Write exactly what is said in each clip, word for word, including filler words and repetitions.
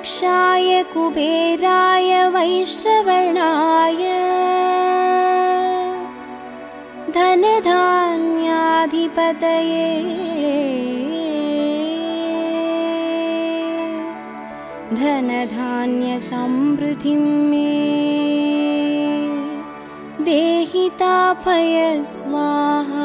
यक्षाय कुबेराय वैश्रवणाय धनधान्याधिपतये धनधान्य समृद्धिं मे देहि तापय स्वाहा।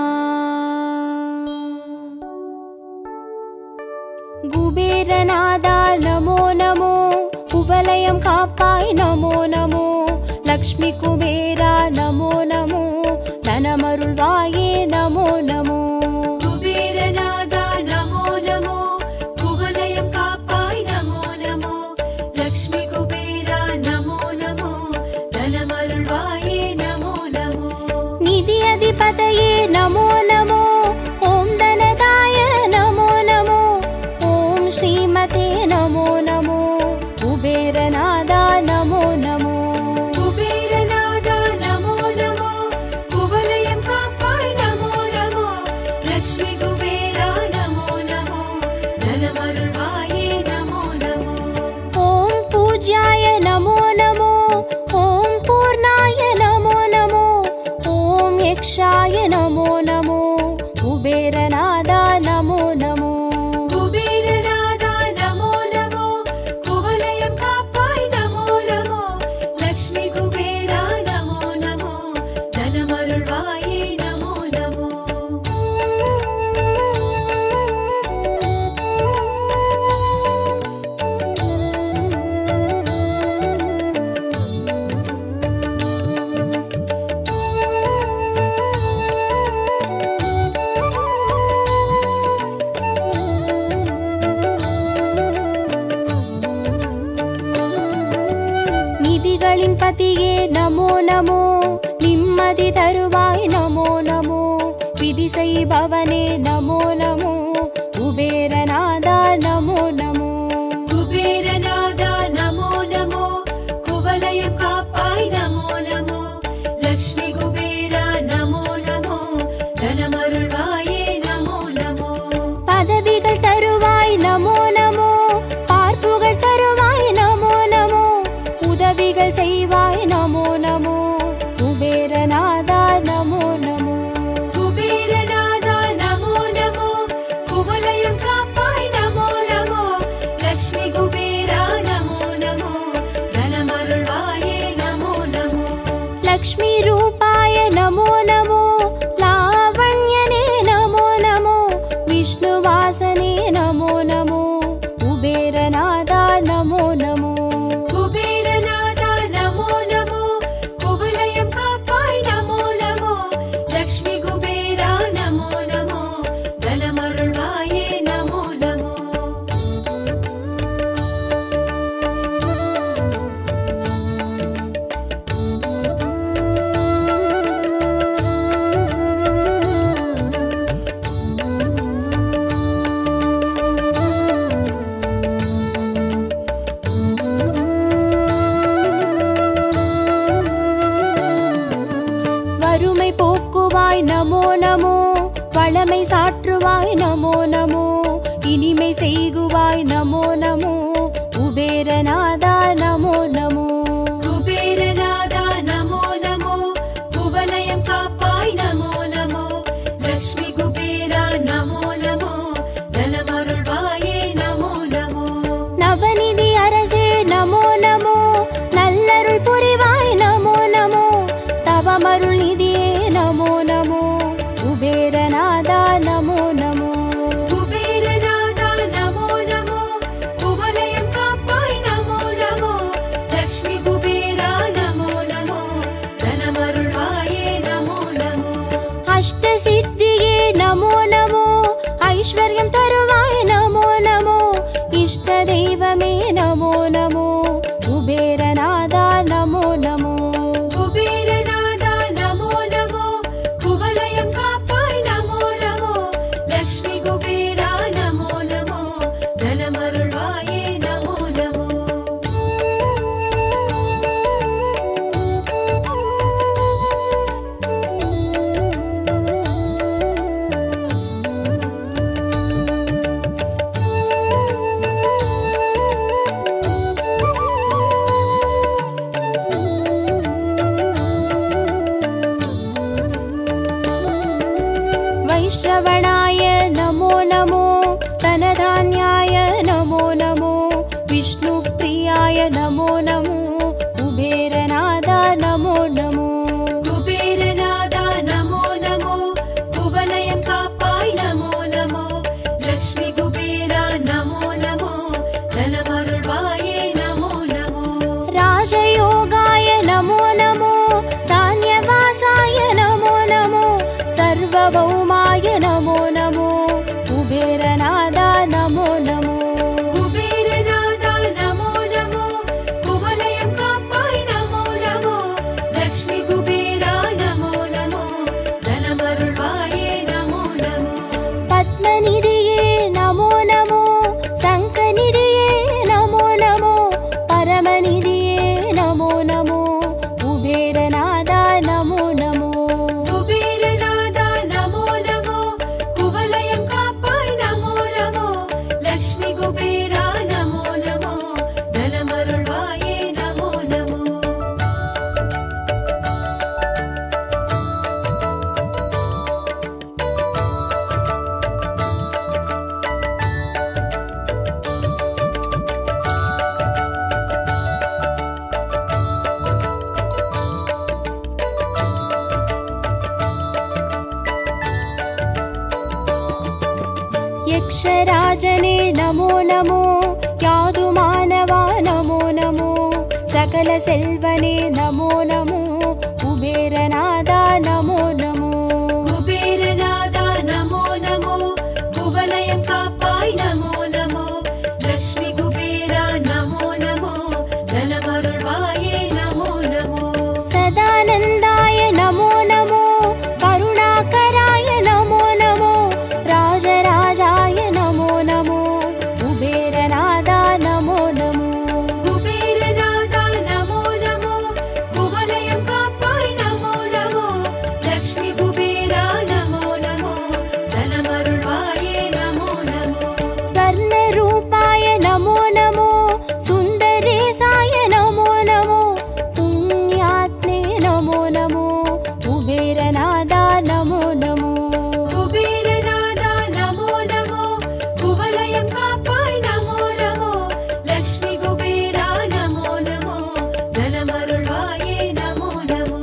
कुबेरनादा नमो नमो कुवलयं कापाय नमो नमो लक्ष्मी कुबेरा नमो नमो धनमरुळ्वाये नमो नमो। कुबेरनादा नमो नमो कुवलयं कापाय नमो नमो लक्ष्मी कुबेरा नमो नमो धनमरुळ्वाये नमो नमो। निधि अधिपतये नमो नमो ओम धनदाय नमो नमो ओम श्रीमते नमो नमो कुबेरनादा नमो नमो। कुबेरनादा नमो नमो कुवलयं कापाय नमो नमो लक्ष्मी कुबेरा नमो नमो धनमरुळ्वाये नमो नमो। ओम पूज्याय नमो नमो ओम पूर्णाय नमो नमो ओम यक्षाय नमो नमो कुबेरनादा नमो नमो। कुबेरनादा नमो नमो कुवलयं कापाय नमो नमो लक्ष्मी कुबेरा नमो नमो धनमरुळ्वाये नमो नमो। निधिகளின் பதியே நமோ நமோ நிம்மதி தருவாய் நமோ நமோ விதி செய்பவனே நமோ நமோ குபேரநாதா நமோ நமோ। कुबेरनादा नमो नमो कुवलयं कापाय नमो नमो लक्ष्मी कुबेरा नमो नमो धनमरुळ्वाये नमो नमो। பதவிகள் தருவாய் நமோ நமோ பார்ப்புகள் தருவாய் நமோ நமோ உதவிகள் செய்வாய் நமோ நமோ குபேரநாதா நமோ நமோ। कुबेरनादा नमो नमो कुवलयं कापाय नमो नमो लक्ष्मी कुबेरा नमो नमो धनमरुळ्वाये नमो नमो। लक्ष्मी रूपाय नमो नमो लावण्यने नमो नमो विष्णुवासने नमो नमो कुबेरनादा नमो नमो। कुबेरनादा नमो नमो कुवलयं कापाय नमो नमो लक्ष्मी कुबेरा नमो नमो धनमरुळ्वाये नमो नमो। வறுமை போக்குவாய் நமோ நமோ வளமை சாற்றுவாய் நமோ நமோ இனிமை செய்குவாய் நமோ நமோ குபேரநாதா நமோ நமோ। कुबेरनादा नमो नमो कुवलयं कापाय नमो नमो लक्ष्मी कुबेरा नमो नमो धनमरुळ्वाये नमो नमो। நவநிதி அரசே நமோ நமோ நல்லருள் புரிவாய் நமோ நமோ தவமருள் நிதியே நமோ நமோ குபேரநாதா நமோ நமோ। कुबेरनादा नमो नमो कुवलयं कापाय नमो नमो लक्ष्मी कुबेरा नमो नमो धनमरुळ्वाये नमो नमो। अष्ट सिद्धिये नमो नमो ऐश्वर्यं तरुवाय नमो नमो इष्ट दैवमे नमो नमो कुबेरनादा नमो नमो। कुबेरनादा नमो नमो कुवलयं कापाय नमो नमो लक्ष्मी कुबेरा नमो नमो धनमरुळ्वाये नमो नमो। वैश्रवणाय नमो नमो धनधान्याय नमो नमो विष्णुप्रियाय नमो नमो कुबेरनादा नमो नमो कुबेरनादा नमो नमो कुवलयं कापाय नमो नमो लक्ष्मी कुबेरा नमो नमो धनमरुळ्वाये नमो नमो राजयोगाय नमो नमो धान्यवासाय नमो नमो सर्वभौमाय नमो नमो कुबेरनादा नमो नमो कुबेरनादा नमो नमो कुवलयं कापाय नमो नमो लक्ष्मी कुबेरा नमो नमो धनमरुळ्वाये नमो नमो पद्मनिधिये नमो नमो शङ्खनिधिये नमो नमो परमनिधिये नमो नमो कुबेरनादा नमो नमो कुबेरनादा नमो नमो कुवलयं कापाय नमो नमो लक्ष्मी कुबेरा नमो नमो धनमरुळ्वाये नमो नमो यक्षराजने नमो नमो यादुमानवा नमो नमो सकलसेल्वने नमो नमो कुबेरनादा नमो नमो कुबेरनादा नमो नमो कुवलयं कापाय नमो नमो लक्ष्मी कुबेरा नमो नमो धनमरुळ्वाये नमो नमो सदानन्दाय नमो नमो करुणाकराय नमो नमो राजराजाय नमो नमो कुबेरनादा नमो नमो कुबेरनादा नमो नमो कुवलयं कापाय नमो नमो लक्ष्मी कुबेरा नमो नमो धनमरुळ्वाये नमो नमो स्वर्णरूपाय नमो नमो सुन्दरेशाय नमो नमो पुण्यात्मे नमो नमो कुबेरनादा नमो नमो कुबेरनादा नमो नमो कुवलयं कापाय नमो नमो लक्ष्मी कुबेरा नमो नमो धनमरुळ्वाये नमो नमो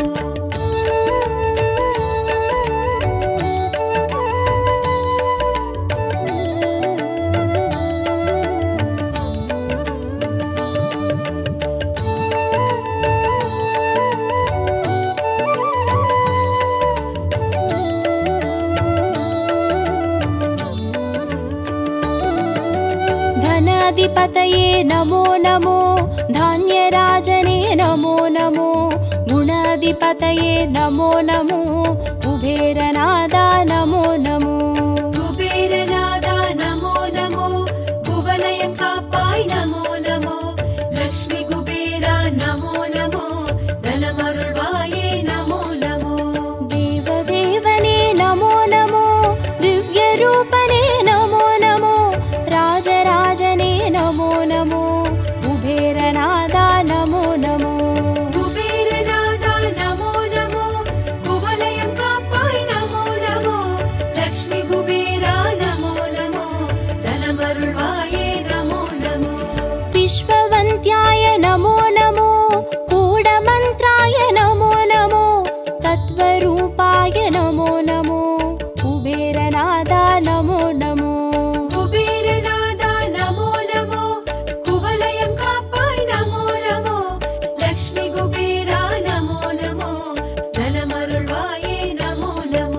धनाधिपतये नमो नमो धान्यराजने नमो नमो गुणाधिपतये नमो नमो कुबेरनादा नमो नमो कुबेरनादा नमो नमो कुवलयं कापाय नमो नमो लक्ष्मी कुबेरा नमो नमो धनमरुळ्वाये नमो नमो देवदेवने नमो नमो दिव्यरूपने नमो नमो राजराजने नमो नमो कुबेरनादा नमो नमो कुबेरनादा नमो नमो कुवलयं कापाय नमो नमो लक्ष्मी कुबेरा नमो नमो धनमरुळ्वाये नमो नमो विश्ववन्त्याय नमो नमो कूढमन्त्राय नमो नमो तत्त्वरूपाय नमो नमो कुबेरनादा नमो नमो कुबेरनादा नमो नमो कुवलयं कापाय नमो नमो लक्ष्मी कुबेरा नमो नमो धनमरुळ्वाये नमो नमो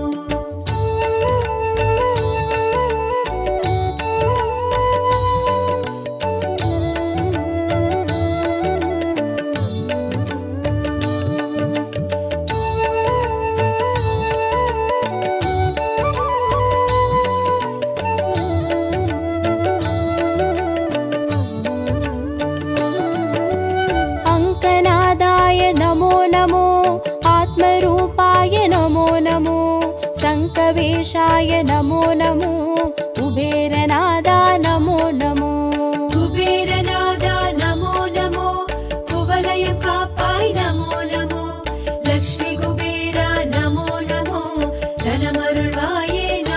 अङ्कनादाय नमो नमो आत्मरूपाय नमो नमो शङ्खवेशाय नमो नमो कुबेरनादा नमो नमो कुबेरनादा नमो नमो कुवलयं कापाय नमो नमो लक्ष्मी कुबेरा नमो नमो धनमरुळ्वाये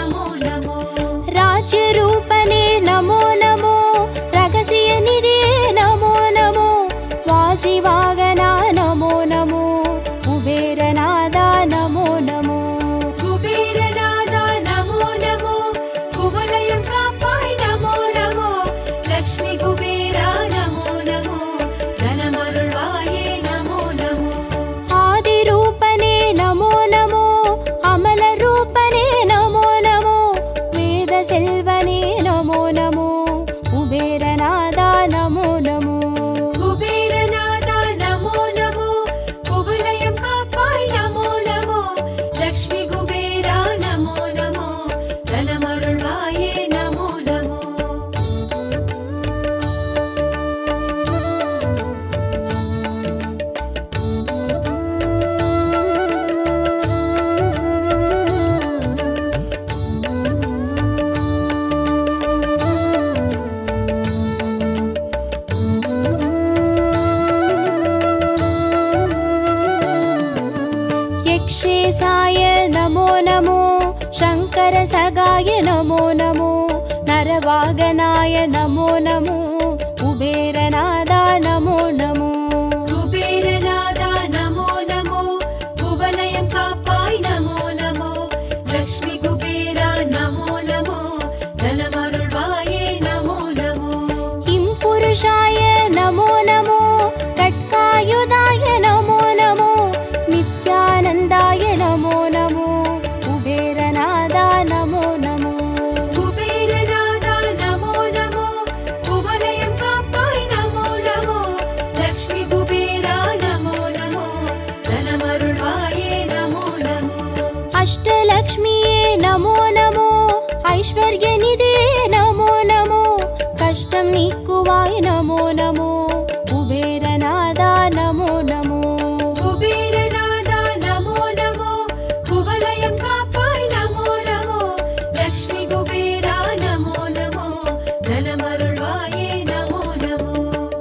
वरसगाय नमो नमो नरवागनाय नमो नमो कुबेरनादा नमो नमो कुबेरनादा नमो नमो कुवलयं कापाय नमो नमो लक्ष्मी कुबेरा नमो नमो धनमरुळ्वाये नमो नमो हिंपुरुषाय नमो नमो कट्कायुधाय नमो नमो नित्यानन्दाय नमो नमो कुबेरनादा नमो नमो कुबेरनादा नमो नमो कुवलयं कापाय नमो नमो लक्ष्मी कुबेरा नमो नमो धनमरुळ्वाये नमो नमो अष्टलक्ष्मीये नमो नमो ऐश्वर्यनिधिये नमो नमो कष्टं नीक्कुवाय नमो नमो कुबेरनादा नमो नमो कुबेरनादा नमो नमो कुवलयं कापाय नमो नमो लक्ष्मी कुबेरा नमो नमो धनमरुळ्वाये नमो नमो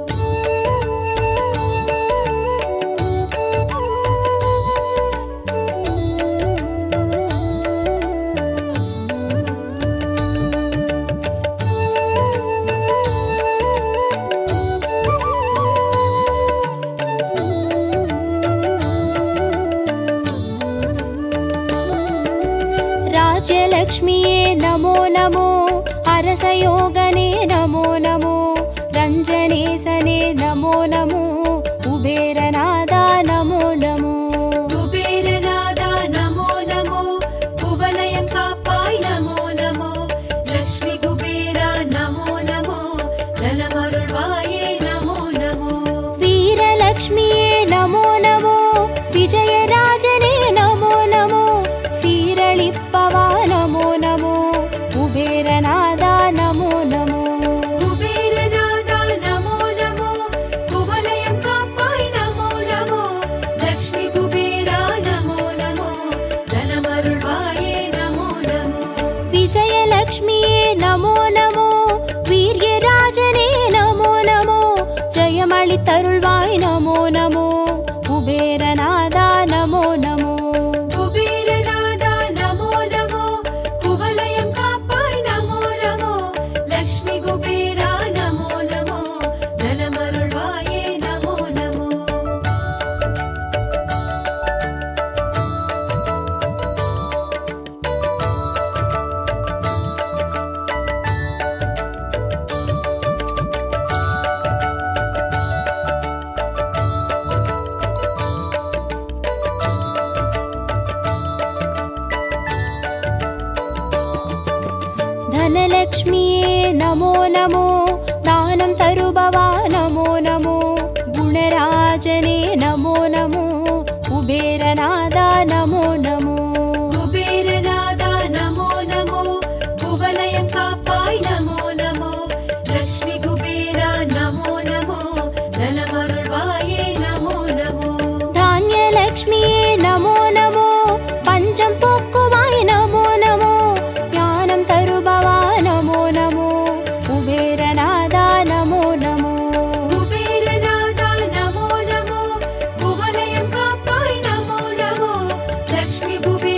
राज्यलक्ष्मीये नमो नमो अरसयोगने नमो नमो रञ्जनेसने नमो नमो कुबेरनादा नमो नमो कुबेरनादा नमो नमो कुवलयं कापाय नमो नमो लक्ष्मी कुबेरा नमो नमो धनमरुळ्वाये नमो नमो वीरलक्ष्मीये नमो नमो विजयराजने नमो नमो सीरळिप्पवा नमो नमो कुबेरनादा नमो नमो कुबेरनादा नमो नमो कुवलयं कापाय नमो नमो लक्ष्मी कुबेरा नमो नमो धनमरुळ्वाये नमो नमो विजयलक्ष्मीये नमो नमो वीर्यराजने नमो नमो जयमळितरुळ्वाय नमो नमो कुबेरनादा नमो नमो कुबेरनादा नमो नमो कुवलयं कापाय नमो नमो लक्ष्मी कुबेरा नमो नमो धनमरुळ्वाये नमो नमो धनलक्ष्मीये नमो नमो दानं तरुभवा नमो नमो गुणराजने नमो नमो कुबेरनादा नमो नमो कुबेरनादा नमो नमो कुवलयं कापाय नमो नमो लक्ष्मी कुबेरा नमो नमो धनमरुळ्वाये नमो नमो धान्यलक्ष्मीये नमो नमो पञ्चं पोक्कुवाय नमो नमो ज्ञानं तरुभवा नमो नमो कुबेरनादा नमो नमो कुबेरनादा नमो नमो कुवलयं कापाय नमो नमो लक्ष्मी कुबेरा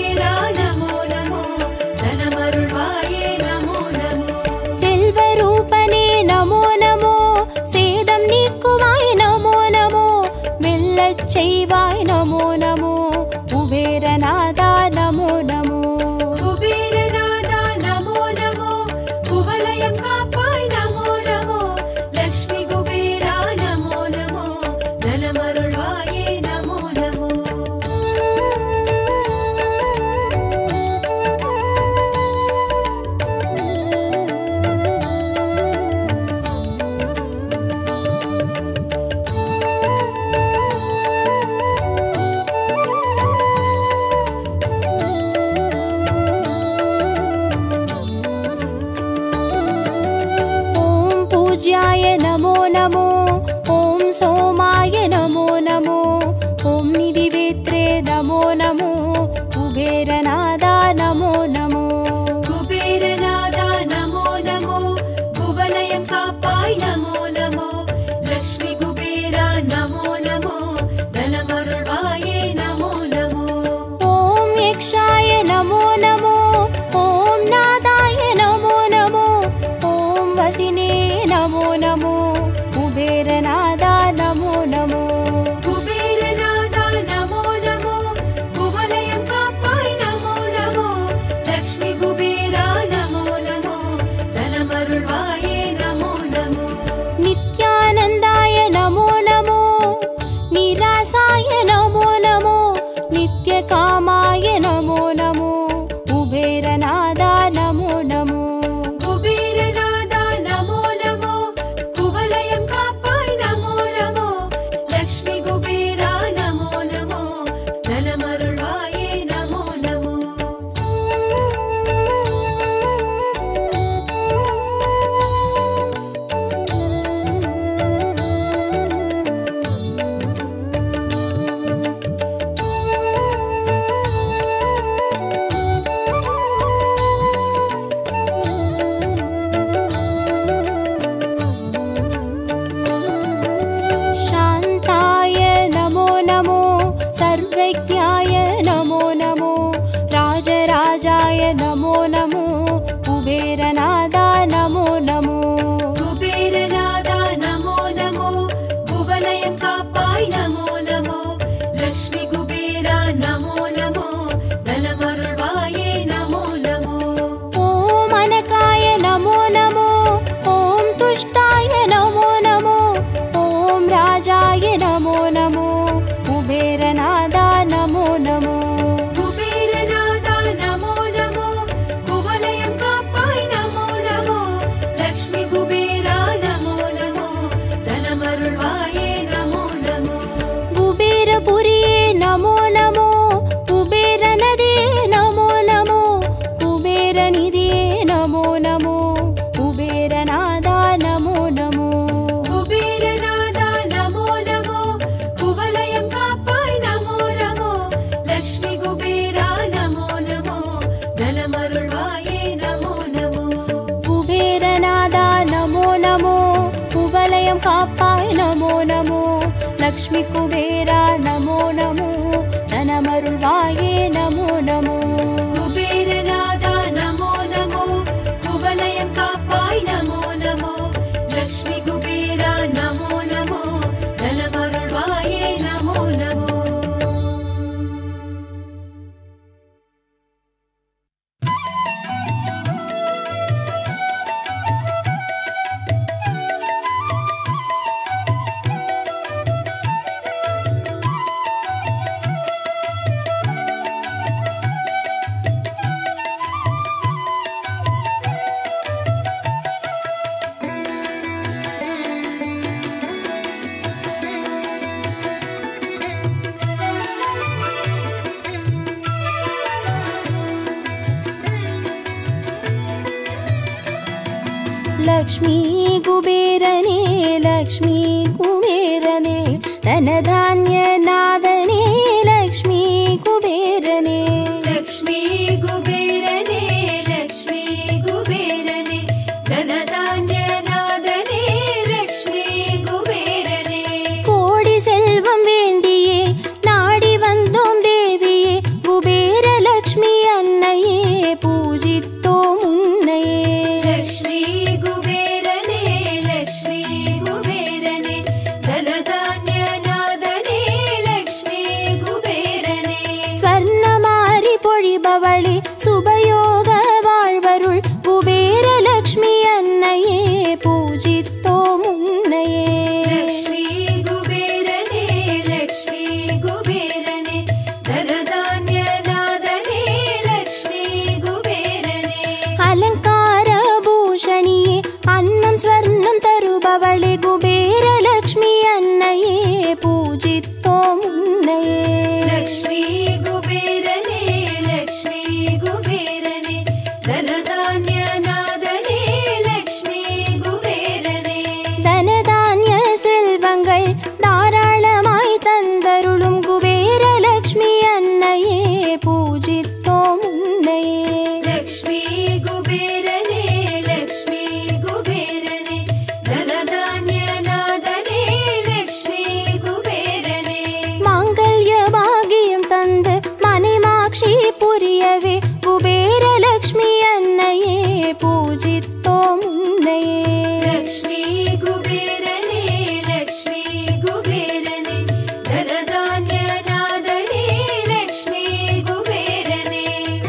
नमो नमो कुबेरनादा नमो नमो कुबेरनादा नमो नमो कुवलयं काप्पाय नमो नमो लक्ष्मी कुबेरा नमो नमो धनमरुळ्वाये नमो नमो कुबेरनादा नमो नमो कुवलयं काप्पाय नमो नमो लक्ष्मी कुबेरा नमो नमो धनमरुळ्वाये नमो नमो कुबेरनादा नमो नमो कुवलयं काप्पाय नमो नमो लक्ष्मी कुबेरा नमो नमो धनमरुळ्वाये नमो नमो लक्ष्मी कुबेरने लक्ष्मी कुबेरने धनधान्यनादने लक्ष्मी कुबेरने लक्ष्मी कुबेरने लक्ष्मी कुबेरने धनधान्यनादने लक्ष्मी कुबेरने कोडि सेल्वम वेंडिये नाडी वंदोम देविये कुबेर लक्ष्मी अन्नये पूजित्तोम उन्नये लक्ष्मी कुबेरने लक्ष्मी कुबेरने धनधान्यनादने लक्ष्मी कुबेरने स्वर्णमारि पोळिबवळे शुभयोग वाळ्वरुळ् कुबेर लक्ष्मी अन्नये पूजित्तोम उन्नये लक्ष्मी कुबेरने लक्ष्मी कुबेरने धनधान्यनादने लक्ष्मी कुबेरने अलंकार भूषणिये अन्नं स्वर्णं तरुबवळे कुबेर लक्ष्मी अन्नये पूजित्तोम उन्नये लक्ष्मी कुबेरने लक्ष्मी कुबेरने धनधान्यनादने लक्ष्मी कुबेरने धनधान्य सेल्वंगळ धाराळमायि तंदरुळुम कुबेर लक्ष्मी अन्नये पूजित्तोम उन्नये लक्ष्मी कुबेरने लक्ष्मी कुबेरने धनधान्यनादने लक्ष्मी कुबेरने मांगल्य भाग्यं तंद मनेमाक्षि पुरियवे कुबेर लक्ष्मी अन्नये पूजित्तोम उन्नये लक्ष्मी कुबेरने लक्ष्मी कुबेरने धनधान्यनादने लक्ष्मी कुबेरने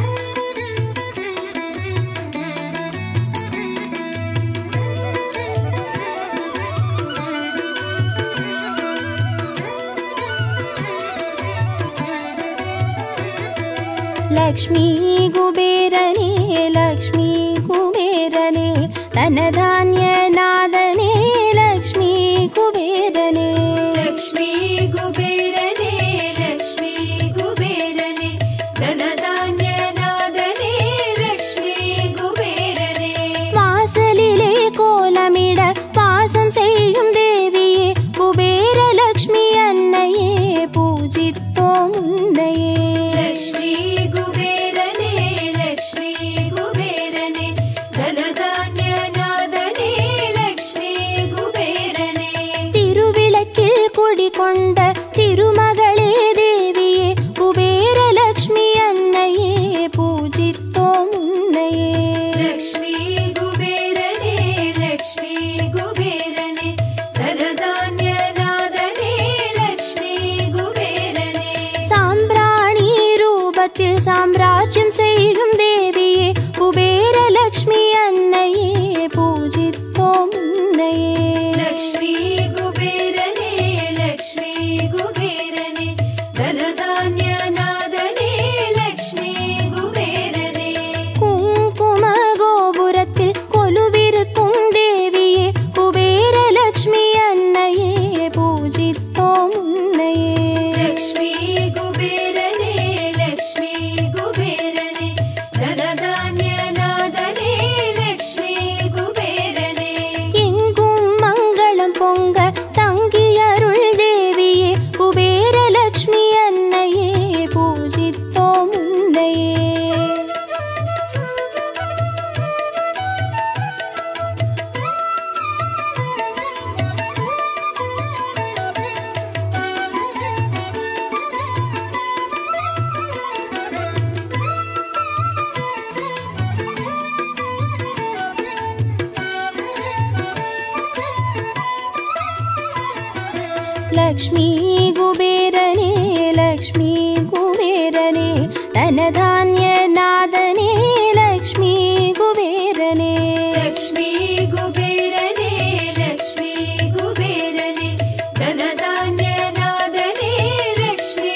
लक्ष्मी कुबेरने लक्ष्मी कुबेरने धनधान्यनादने लक्ष्मी कुबेरने लक्ष्मी कुबेरने लक्ष्मी कुबेरने धनधान्यनादने लक्ष्मी कुबेरने वासलिले कोलमिड वासं सेय्युम देविये कुबेर लक्ष्मी अन्नये पूजित्तोम उन्नये लक्ष्मी कुबेरने लक्ष्मी कुबेरने धनधान्यनादने लक्ष्मी कुबेरने तिरुविळक्किल कुडिकोंड तिरुमगळे देविये कुबेर लक्ष्मी अन्नये पूजित्तोम उन्नये लक्ष्मी कुबेरने लक्ष्मी कुबेरने धनधान्यनादने लक्ष्मी कुबेरने साम्राणि रूपत्तिल साम्राज्यं सेय्युम देविये कुबेर लक्ष्मी अन्नये पूजित्तोम उन्नये लक्ष्मी कुबेरने लक्ष्मी कुबेरने धनधान्यनादने लक्ष्मी कुबेरने कुङ्कुम गोपुरत्तिल कोलुविरुत्तुम देविये कुबेर लक्ष्मी अन्नये पूजित्तोम उन्नये लक्ष्मी कुबेरने लक्ष्मी कुबेरने धनधान्यनादने லக்ஷ்மி குபேரனே லக்ஷ்மி குபேரனே தனதான்ய நாதனே லக்ஷ்மி குபேரனே லக்ஷ்மி குபேரனே லக்ஷ்மி குபேரனே தனதான்ய நாதனே லக்ஷ்மி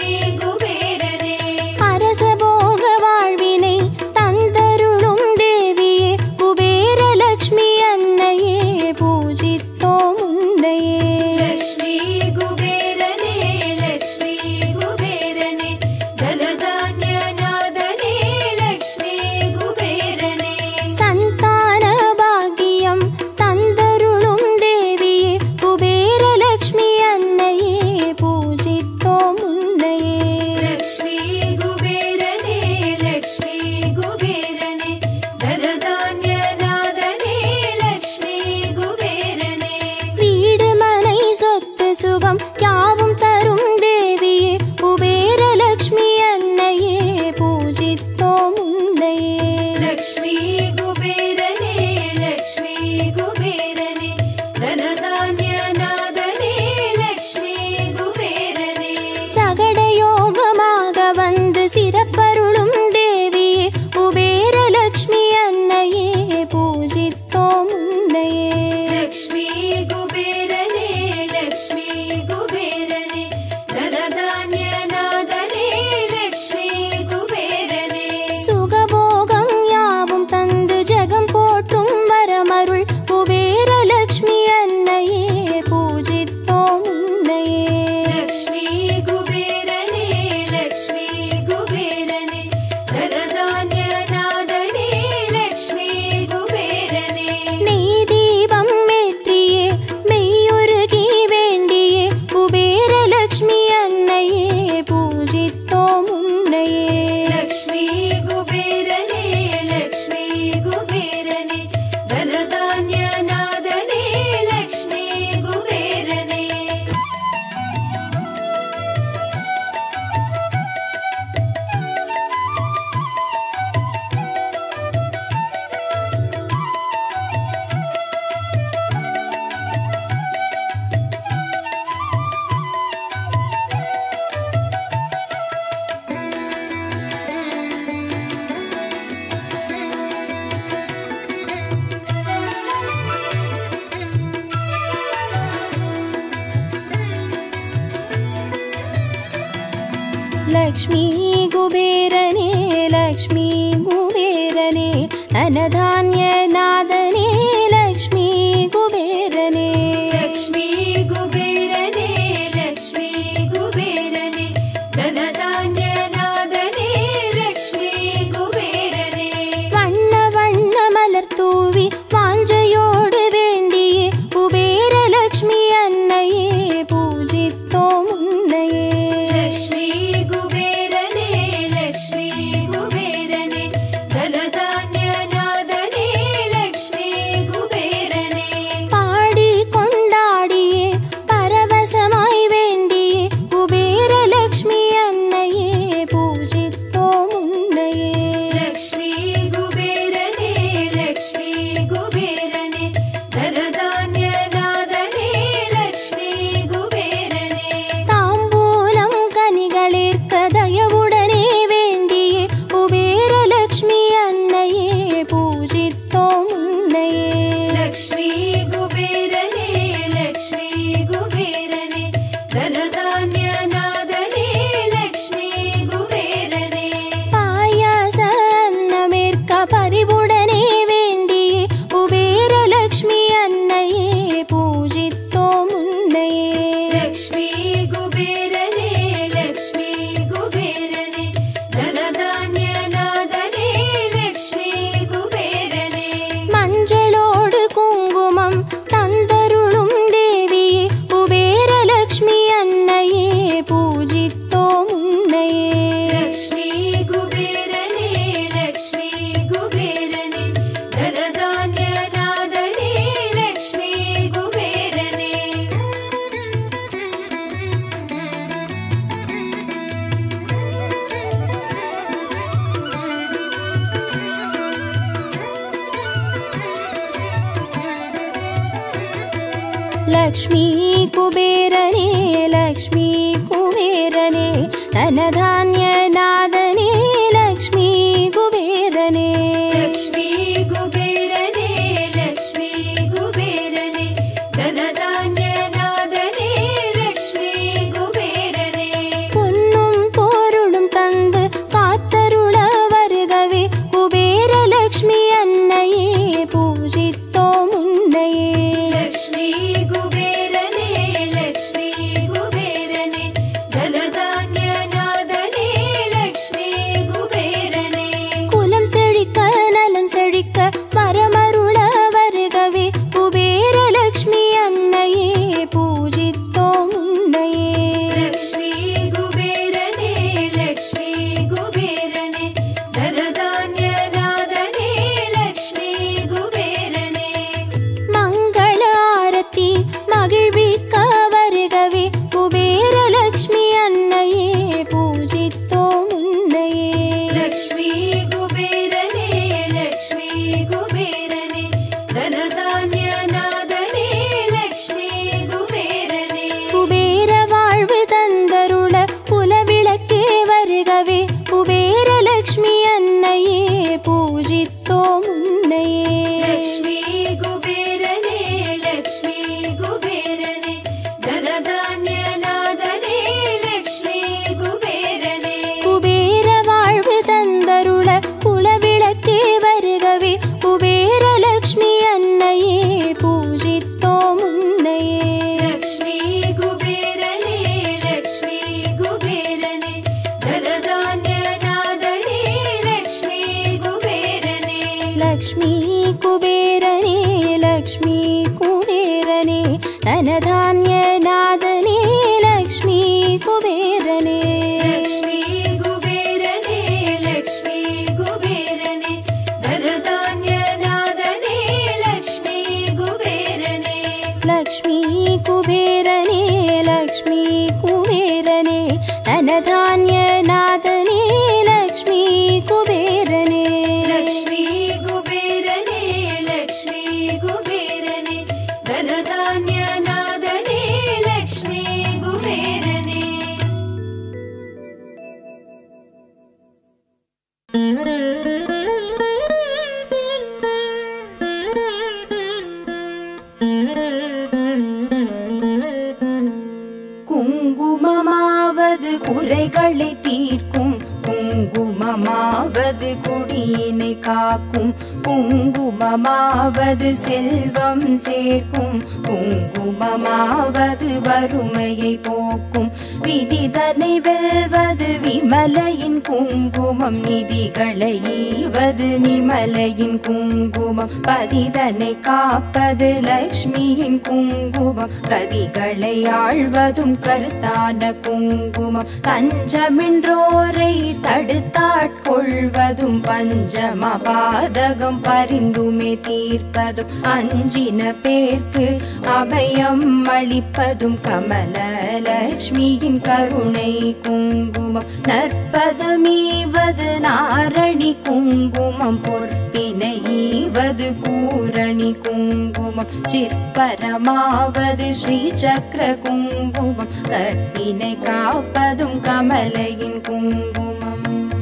குபேரனே அரச போக வாழ்வினை தந்தருளும் தேவியே குபேர லக்ஷ்மி அன்னையே பூஜித்தோம் உன்னையே லக்ஷ்மி குபேரனே லக்ஷ்மி குபேரனே தனதான்ய நாதனே லக்ஷ்மி குபேரனே சந்தான பாக்கியம் தந்தருளும் தேவியே குபேர லக்ஷ்மி அன்னையே பூஜித்தோம் உன்னையே லக்ஷ்மி குபேரனே லக்ஷ்மி குபேரனே தனதான்ய நாதனே லக்ஷ்மி குபேரனே வீடு மனை சொத்து சுகம் யாவும் தரும் தேவியே குபேர லக்ஷ்மி அன்னையே பூஜித்தோம் உன்னையே லக்ஷ்மி குபேரனே லக்ஷ்மி குபேரனே தனதான்ய நாதனே லக்ஷ்மி குபேரனே சகட யோகமாக வந்து சிறப்பருளும் தேவியே குபேர லக்ஷ்மி அன்னையே பூஜித்தோம் உன்னையே லக்ஷ்மி குபேரனே லக்ஷ்மி குபேரனே தனதான்ய நாதனே லக்ஷ்மி குபேரனே சுகபோகம் யாவும் தந்து ஜெகம் போற்றும் வரமருள் குபேர லக்ஷ்மி அன்னையே பூஜித்தோம் உன்னையே லக்ஷ்மி குபேரனே லக்ஷ்மி குபேரனே தனதான்ய நாதனே லக்ஷ்மி குபேரனே நெய் தீபம் ஏற்றியே மெய்யுருகி வேண்டியே குபேர லக்ஷ்மி அன்னையே பூஜித்தோம் உன்னையே லக்ஷ்மி குபேரனே லக்ஷ்மி குபேரனே தனதான்ய நாதனே லக்ஷ்மி குபேரனே லக்ஷ்மி குபேரனே லக்ஷ்மி குபேரனே தனதான்ய நாதனே லக்ஷ்மி குபேரனே லக்ஷ்மி குபேரனே லக்ஷ்மி குபேரனே தனதான்ய நாதனே லக்ஷ்மி குபேரனே வண்ண வண்ண மலர் தூவி வாஞ்சையோடு வேண்டியே குபேர லக்ஷ்மி அன்னையே பூஜித்தோம் உன்னையே லக்ஷ்மி குபேரனே லக்ஷ்மி குபேரனே தனதான்ய நாதனே லக்ஷ்மி குபேரனே லக்ஷ்மி குபேரனே தனதான்ய நாதனே லக்ஷ்மி குபேரனே லக்ஷ்மி குபேரனே லக்ஷ்மி குபேரனே தனதான்ய நாதனே லக்ஷ்மி குபேரனே பொன்னும் பொருளும் தந்து காத்தருள வருகவே குபேர லக்ஷ்மி அன்னையே பூஜித்தோம் உன்னையே லக்ஷ்மி குபேரனே லக்ஷ்மி குபேரனே தனதான்ய நாதனே லக்ஷ்மி குபேரனே குலம் செழிக்க நலம் செழிக்க மரமருள வருகவே குபேர லக்ஷ்மி அன்னையே பூஜித்தோம் உன்னையே லக்ஷ்மி குபேரனே லக்ஷ்மி குபேரனே தனதான்ய நாதனே லக்ஷ்மி குபேரனே மங்கள ஆரத்தி மகிழ்விக்க வருகவே குபேர லக்ஷ்மி அன்னையே பூஜித்தோம் உன்னையே லக்ஷ்மி குபேரனே லக்ஷ்மி குபேரனே தனதான்ய நாதனே லக்ஷ்மி குபேரனே குபேர வாழ்வு தந்தருள புலவிளக்கே வருகவே குபேர லக்ஷ்மி அன்னையே பூஜித்தோம் உன்னையே லக்ஷ்மி குபேரனே லக்ஷ்மி குபேரனே தனதான்ய நாதனே லக்ஷ்மி குபேரனே குபேர வாழ்வு தந்தருள குலவிளக்கே வருகவே குபேர லக்ஷ்மி அன்னையே பூஜித்தோம் உன்னையே லக்ஷ்மி குபேரனே லக்ஷ்மி குபேரனே தனதான்ய நாதனே லக்ஷ்மி குபேரனே லக்ஷ்மி குபேரனே லக்ஷ்மி குபேரனே தனதான்ய நாதனே லக்ஷ்மி குபேரனே லக்ஷ்மி குபேரனே லக்ஷ்மி குபேரனே தனதான்ய நாதனே லக்ஷ்மி குபேரனே லக்ஷ்மி குபேரனே லக்ஷ்மி குபேரனே தனதான்ய நாதனே லக்ஷ்மி குபேரனே லக்ஷ்மி குபேரனே லக்ஷ்மி குபேரனே தனதான்ய நாதனே லக்ஷ்மி குபேரனே குங்குமமாவது குறைகளை தீர்க்கும் குங்குமமாவது குடியினை காக்கும் குங்குமமாவது செல்வம் சேர்க்கும் குங்குமமாவது வறுமையை போக்கும் விதிதனை வெல்வது விமலையின் குங்குமம் நிதிகளை ஈவது நிமலையின் குங்குமம் பதிதனை காப்பது லக்ஷ்மியின் குங்குமம் கதிகளை ஆழ்வதும் கருத்தான குங்குமம் தஞ்சமின்றோரை தடுத்தாட்கொள்வதும் பஞ்சம பாதகம் பரிந்துமே தீர்ப்பதும் அஞ்சின பேர்க்கு அபயம் அளிப்பதும் கமல லக்ஷ்மியின் கருணை குங்குமம் நற்பதமீவது நாரணி குங்குமம் பொற்பினை ஈவது பூரணி குங்குமம் சிற்பரமாவது ஸ்ரீ சக்கர குங்குமம் கற்பினை காப்பதும் கமலையின் குங்குமம்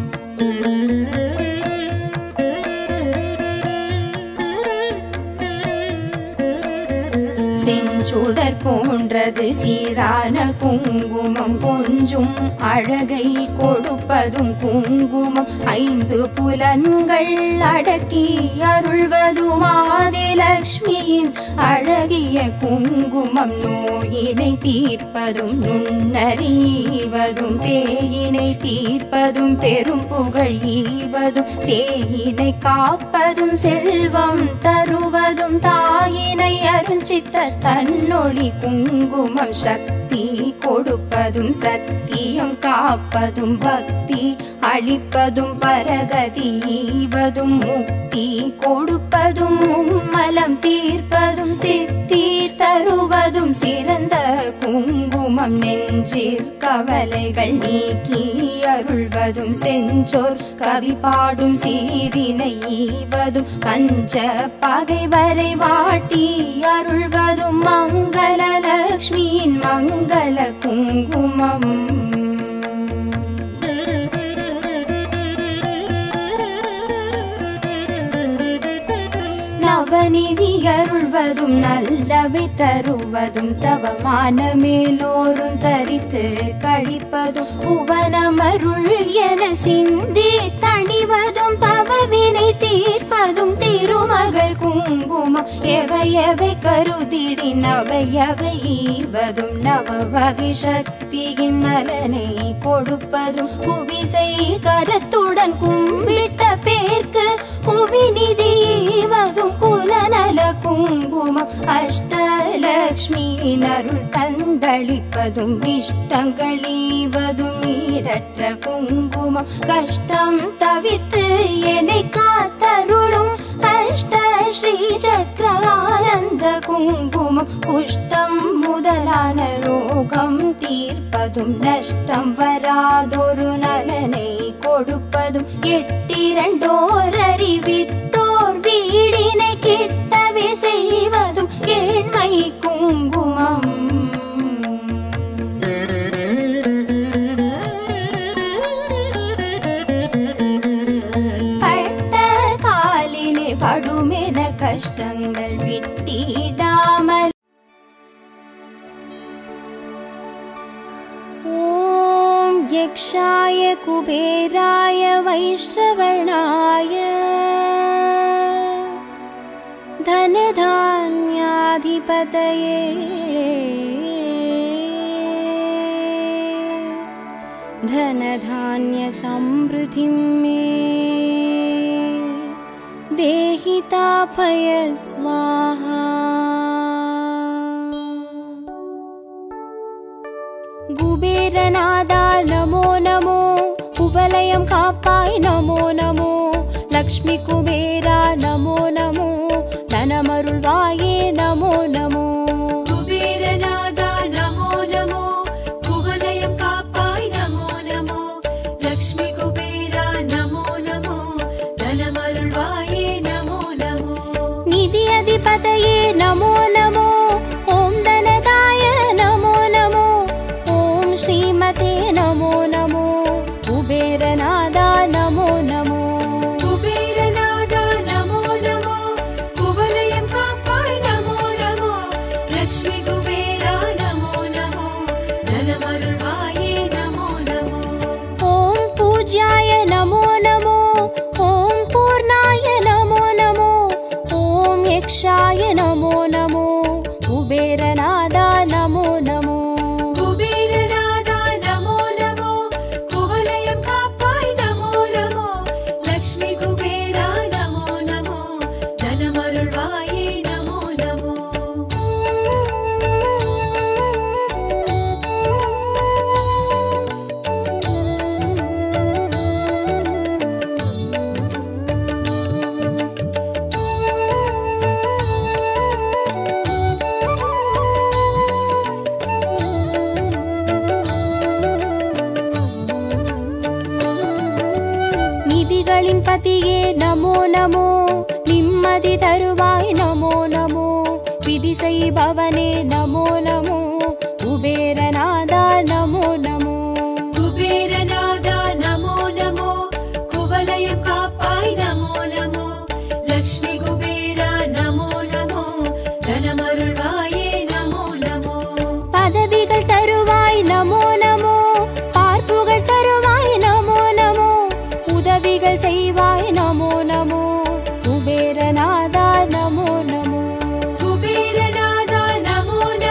செஞ்சுடர் போன்றது சீரான குங்குமம் கொஞ்சும் அழகை கொடுப்பதும் குங்குமம் ஐந்து புலன்கள் அடக்கி அருள்வதும் ஆதிலக்ஷ்மியின் அழகிய குங்குமம் நோயினை தீர்ப்பதும் நுண்ணறிவதும் பேயினை தீர்ப்பதும் பெரும் புகழ் ஈவதும் சேயினை காப்பதும் செல்வம் தருவதும் தாயினை அருஞ்சித்த தன்னொளி குங்குமம் சக்தி கொடுப்பதும் சத்தியம் காப்பதும் பக்தி அளிப்பதும் பரகதி ஈவதும் முக்தி கொடுப்பதும் மும்மலம் தீர்ப்பதும் சித்தி தருவதும் சிறந்த குங்குமம் குங்குமம் நெஞ்சிற் கவலைகள் நீக்கி அருள்வதும் செஞ்சோர் கவி பாடும் சீரினை ஈவதும் பஞ்ச பகைவரை வாட்டி அருள்வதும் மங்கள லக்ஷ்மியின் மங்கள குங்குமம். நவநிதி அருள்வதும் நல்லவை தருவதும் தவமான மேலோரும் தரித்து கழிப்பதும் புவனமருள் என சிந்தி தணிவதும் பவவினை தீர்ப்பதும் திருமகள் குங்குமம். எவை எவை கருதிடி நவையவை ஈவதும் நவ வகை சக்தியின் நலனை கொடுப்பதும் புவிசை கரத்துடன் கும்பிட்ட பேர்க்கு புவிநிதி ஈவதும் குலநல குங்குமம். அஷ்டலக்ஷ்மியின் அருள் தந்தளிப்பதும் இஷ்டங்கள் ஈவதும் ஈடற்ற குங்குமம். கஷ்டம் தவிர்த்து என்னை காத்தருளும் அஷ்ட ஸ்ரீ சக்கர ஆனந்த குங்குமம். குஷ்டம் முதலான ரோகம் தீர்ப்பதும் நஷ்டம் வராதொரு நலனை கொடுப்பதும் எட்டிரண்டோர் அறிவித்தோர் வீடினை கிட்டவே செய்வதும் ஏழ்மை குங்குமம். பட்ட காலிலே படுமென கஷ்டங்கள் விட்டிடாமல் ஓம் யக்ஷாய குபேராய வைஷ்ணவர்ணாய धनधान्याधिपतये धनधान्य समृद्धिं मे देहि तापय स्वाहा. कुबेरनादा नमो नमो कुवलयं कापाय नमो नमो लक्ष्मी कुबेरा नमो नमो धनमरुள்வாயே नमो नमो. कुबेरनादा नमो नमो कुवलयं कापाय नमो नमो लक्ष्मी कुबेरा नमो नमो धनमरुள்வாயே नमो नमो. निधि अधिपतये नमो नमो ओम धनदाय नमो नमो ओम श्रीमते नमो नमो कुबेरनादा नमो नमो. कुबेरनादा नमो नमो कुवलयं कापाय नमो नमो लक्ष्मी कुबेरा नमो नमो धनमरुள்வாயே नमो नमो. ओम पूज्याय नमो नमो ओम पूर्णाय नमो नमो ओम यक्षाय नमो नमो कुबेरनादा नमो नमो. कुबेरनादा नमो नमो कुवलयं कापाय नमो नमो लक्ष्मी कुबेरा नमो नमो धनमरुள்வாயே नमो नमो. நிதிகளின் பதியே நமோ நமோ நிம்மதி தருவாய் நமோ நமோ விதி செய்பவனே நமோ நமோ குபேரநாதா நமோ நமோ. कुबेरनादा नमो नमो कुवलयं कापाय नमो नमो लक्ष्मी कुबेरा नमो नमो धनमरुள்வாயே नमो नमो. பதவிகள் தருவாய் நமோ நமோ பார்ப்புகள் தருவாய் நமோ நமோ உதவிகள் செய்வாய் நமோ நமோ குபேரநாதா நமோ நமோ. कुबेरनादा नमो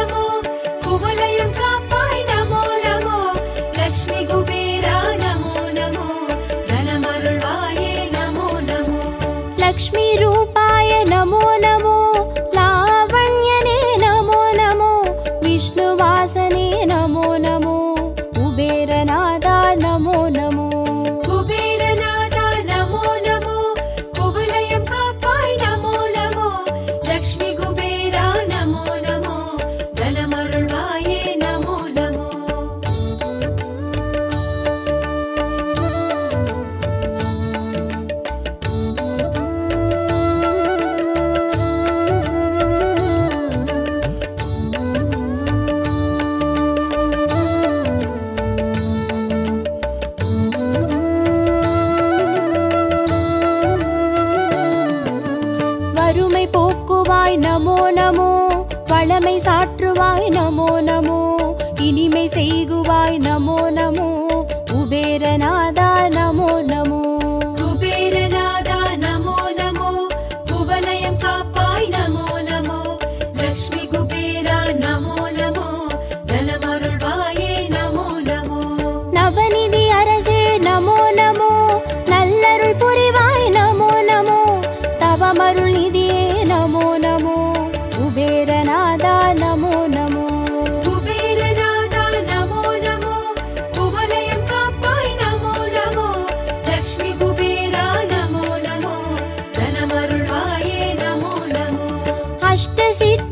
வறுமை போக்குவாய் நமோ நமோ, வளமை சாற்றுவாய் நமோ நமோ, இனிமை செய்குவாய் நமோ நமோ, குபேரநாதா நமோ நமோ. குபேரநாதா நமோ நமோ, குவலயம் காப்பாய் நமோ நமோ, லக்ஷ்மி குபேரா நமோ நமோ, தனமருள்வாயே நமோ நமோ. நவநிதி அரசே நமோ நமோ, நல்லருள் புரிவாய் நமோ நமோ, தவமருள் நிதியே நமோ நமோ, குபேரநாதா நமோ நமோ. குபேரநாதா நமோ நமோ, குவலயம் காப்பாய் நமோ நமோ, லக்ஷ்மி குபேரா நமோ நமோ, தனமருள்வாயே நமோ நமோ. அஷ்டசித்தி